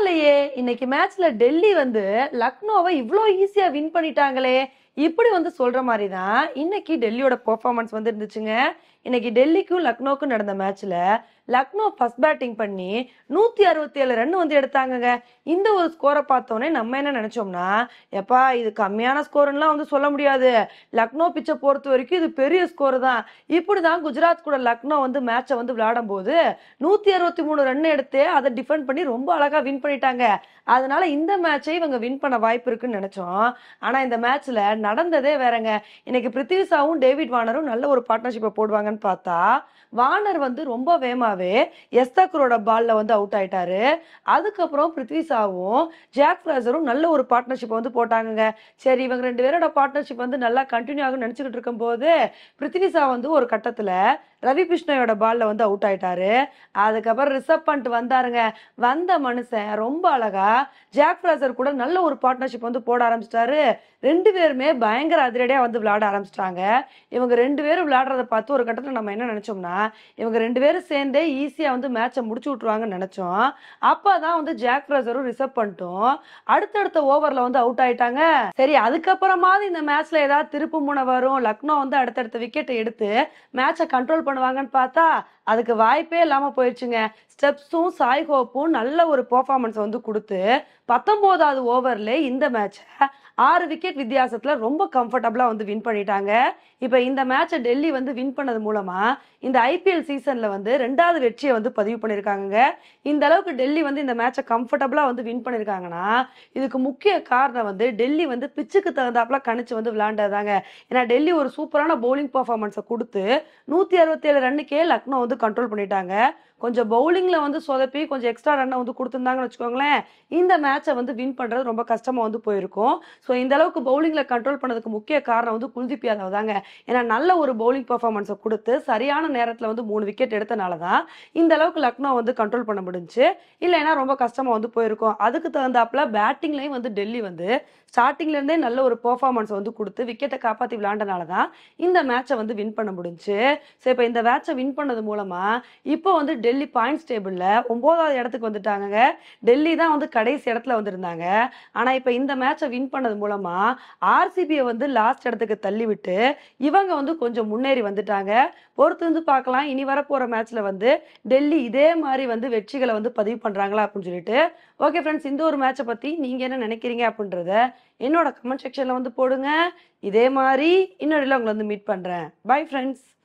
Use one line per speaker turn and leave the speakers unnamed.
பரவாயில்லையே, இன்னைக்கு மேட்ச்ல டெல்லி வந்து லக்னோவை இவ்ளோ ஈஸியா வின் பண்ணிட்டாங்களே! இப்படி வந்து சொல்ற மாரி தான் இன்னைக்கு டெல்லியோட பெர்ஃபார்மன்ஸ் வந்து இருந்துச்சுங்க. இன்னைக்கு டெல்லிக்கும் லக்னோக்கும் நடந்த மேட்ச்ல லக்னோ ஃபர்ஸ்ட் பேட்டிங் பண்ணி 167 ரன் வந்து எடுத்தாங்கங்க. இந்த ஒரு ஸ்கோர பார்த்தோனே நம்ம என்ன நெனச்சோம்னா, எப்பா இது கம்மியான ஸ்கோர்ன்னுலாம் வந்து சொல்ல முடியாது. லக்னோ பிட்ச பொறுத்தவரைக்கும் இது பெரிய ஸ்கோர் தான். இப்படிதான் குஜராத் கூட லக்னோ வந்து மேட்ச வந்து விளையாடும்போது 163 ரன் எடுத்து அத டிஃபெண்ட் பண்ணி ரொம்ப அழகா வின் பண்ணிட்டாங்க. அதனால இந்த மேட்சை இவங்க வின் பண்ண வாய்ப்பு இருக்குன்னு நெனச்சோம். ஆனா இந்த மேட்ச்ல நடந்ததே வேறங்க. இன்னைக்கு பிருத்திவி ஷாவும், டேவிட் வார்னரும் நல்ல ஒரு பார்ட்னர்ஷிப்ப போடுவாங்கன்னு பார்த்தா, வார்னர் வந்து ரொம்ப வேகமாவே எஸ்தக்கரோட பால்ல வந்து அவுட் ஆயிட்டாரு. அதுக்கப்புறம் பிருத்வி ஷாவும், ஜாக் ஃப்ராசரும் நல்ல ஒரு பார்ட்னர்ஷிப் வந்து போட்டாங்கங்க. சரி இவங்க 2 பேரோட பார்ட்னர்ஷிப் வந்து நல்லா கன்டின்யூ ஆகும்னு நெனச்சுக்கிட்டு இருக்கும்போது, பிருத்வி ஷா வந்து ஒரு கட்டத்துல ரவி கிருஷ்ணயோட பால்ல வந்து அவுட் ஆயிட்டாரு. அதுக்கப்புறம் ரிஷப் பண்ட் வந்தாருங்க. வந்த மனுஷன் ரொம்ப அழகா ஜாக் ஃப்ராசர் கூட நல்ல ஒரு பார்ட்னர்ஷிப் வந்து போட ஆரம்பிச்சிட்டாரு. 2 பேருமே பயங்கர அதிரடியா வந்து விளையாட ஆரம்பிச்சிட்டாங்க. இவங்க 2 பேரும் விளையாடுறத பார்த்து ஒரு கட்டத்துல நம்ம என்ன நெனச்சோம்னா, இவங்க 2 பேரும் சேர்ந்தே ஈஸியா வந்து மேட்ச முடிச்சு விட்டுருவாங்கன்னு நெனச்சோம். அப்பதான் வந்து ஜாக் ஃப்ராசரும், ரிஷப் பண்ட்டும் அடுத்தடுத்த ஓவர்ல வந்து அவுட் ஆயிட்டாங்க. சரி அதுக்கப்புறமாவது இந்த மேட்ச்ல ஏதாவது திருப்பு முனை வரும், லக்னோ வந்து அடுத்தடுத்த விக்கெட் எடுத்து மேட்ச கண்ட்ரோல் பண்ணுவாங்கன்னு பார்த்தா, அதுக்கு வாய்ப்பே இல்லாம போயிருச்சுங்க. ஸ்டெப்ஸும், சாய் ஹோப்பும் நல்ல ஒரு பெர்ஃபார்மன்ஸ் வந்து குடுத்து 19வது ஓவர்ல இந்த மேட்ச 6 விக்கெட் வித்தியாசத்துல ரொம்ப கம்ஃபர்டபுளா வந்து வின் பண்ணிட்டாங்க. இப்ப இந்த மேட்ச டெல்லி வந்து வின் பண்ணது மூலமா இந்த ஐபிஎல் சீசன்ல வந்து 2வது வெற்றியை வந்து பதிவு பண்ணிருக்காங்க. இந்த அளவுக்கு டெல்லி வந்து இந்த மேட்ச கம்ஃபர்டபுளா வந்து வின் பண்ணிருக்காங்கன்னா, இதுக்கு முக்கிய காரணம் வந்து டெல்லி வந்து பிச்சுக்கு தகுந்தாப்புல கணிச்சு வந்து விளையாண்டதாங்க. ஏன்னா டெல்லி ஒரு சூப்பரான பவுலிங் பெர்ஃபார்மன்ஸை கொடுத்து 167 ரன்னுக்கே லக்னோ வந்து கண்ட்ரோல் பண்ணிட்டாங்க. கொஞ்சம் பவுலிங்ல வந்து சொதப்பி கொஞ்சம் எக்ஸ்ட்ரா ரன்னை வந்து கொடுத்துருந்தாங்கன்னு வச்சுக்கோங்களேன், இந்த மேட்சை வந்து வின் பண்றது ரொம்ப கஷ்டமா வந்து போயிருக்கும். ஸோ இந்த அளவுக்கு பவுலிங்ல கண்ட்ரோல் பண்ணதுக்கு முக்கிய காரணம் வந்து குல்தீப் யாதவ் தாங்க. ஏன்னா நல்ல ஒரு பவுலிங் பெர்ஃபார்மன்ஸை கொடுத்து சரியான நேரத்தில் வந்து 3 விக்கெட் எடுத்தனால தான் இந்த அளவுக்கு லக்னோ வந்து கண்ட்ரோல் பண்ண முடிஞ்சுச்சு. இல்லைன்னா ரொம்ப கஷ்டமா வந்து போயிருக்கும். அதுக்கு தகுந்தாப்புல பேட்டிங்லையும் வந்து டெல்லி வந்து ஸ்டார்டிங்ல இருந்தே நல்ல ஒரு பெர்ஃபார்மன்ஸ் வந்து கொடுத்து விக்கெட்டை காப்பாற்றி விளையாண்டனால தான் இந்த மேட்சை வந்து வின் பண்ண முடிஞ்சுச்சு. ஸோ இப்போ இந்த மேட்சை வின் பண்ணது மூலமா இப்போ வந்து டெல்லி பாயிண்ட்ஸ் டேபிள்ல 9வது இடத்துக்கு வந்துட்டாங்க. டெல்லி தான் வந்து கடைசி இடத்துல வந்திருந்தாங்க. ஆனா இப்ப இந்த மேட்சை வின் பண்ணது மூலமா ஆர்சிபியை வந்து லாஸ்ட் இடத்துக்கு தள்ளி விட்டு இவங்க வந்து கொஞ்சம் முன்னேறி வந்துட்டாங்க. பொறுத்து வந்து பார்க்கலாம் இனி வரப்போற மேட்ச்ல வந்து டெல்லி இதே மாதிரி வந்து வெற்றிகளை வந்து பதிவு பண்றாங்களா அப்படின்னு சொல்லிட்டு. ஓகே ஃப்ரெண்ட்ஸ், இந்த ஒரு மேட்சை பத்தி நீங்க என்ன நினைக்கிறீங்க அப்படின்றத என்னோட கமெண்ட் செக்ஷன்ல வந்து போடுங்க. இதே மாதிரி இன்னொரு உங்களை வந்து மீட் பண்றேன். Bye friends.